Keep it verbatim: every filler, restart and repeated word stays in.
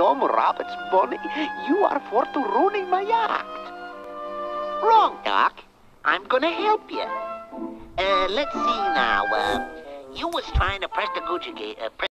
dumb rabbits, Bunny. You are for to ruining my yacht. Wrong, Doc. I'm gonna help you. Uh, let's see now. Uh, you was trying to press the Gucci gate. Uh, press